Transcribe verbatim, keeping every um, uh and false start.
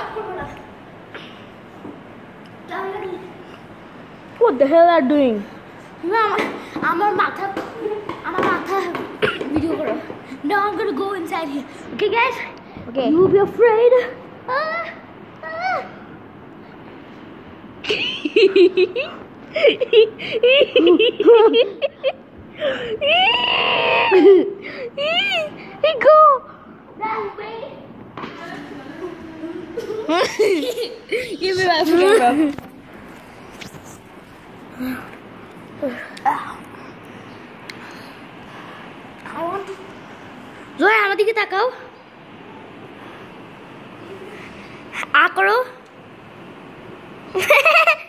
What the hell are you doing? আমার মাথা আমার মাথা ভিডিও করো. Now I'm gonna go inside here. Okay, guys? Okay. You will be afraid. Ah, ah. He go. That way. Give me my phone. I want to. Zoya, আমার দিকে তাকাও. আ করো.